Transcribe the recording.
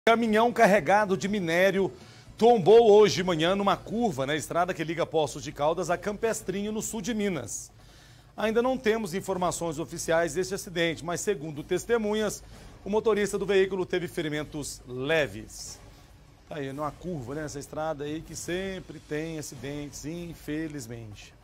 Caminhão carregado de minério tombou hoje de manhã numa curva na estrada que liga Poços de Caldas a Campestrinho, no sul de Minas. Ainda não temos informações oficiais deste acidente, mas segundo testemunhas, o motorista do veículo teve ferimentos leves. Tá aí, numa curva, né, essa estrada aí que sempre tem acidentes, infelizmente.